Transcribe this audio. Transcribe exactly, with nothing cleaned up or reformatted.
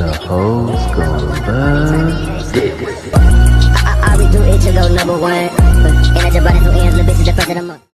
the hoes gon' love this. I, I, I redo it to go number one. And I just brought it to ends, little bitches the first of the month.